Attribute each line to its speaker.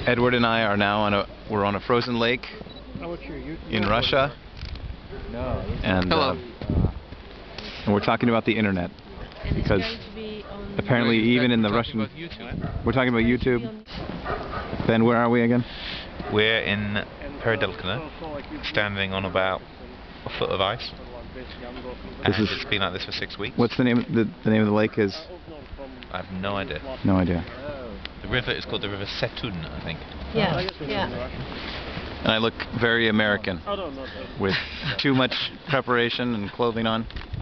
Speaker 1: Edward and I are now we're on a frozen lake in Russia, and we're talking about the internet because apparently even in the Russian, we're talking about YouTube. Ben, where are we again?
Speaker 2: We're in Peredelkina, standing on about a foot of ice, and it's been like this for 6 weeks.
Speaker 1: What's the name? The name of the lake is?
Speaker 2: I have no idea.
Speaker 1: No idea.
Speaker 2: The river is called the River Setun, I think.
Speaker 3: Yeah, yeah.
Speaker 1: And I look very American, with too much preparation and clothing on.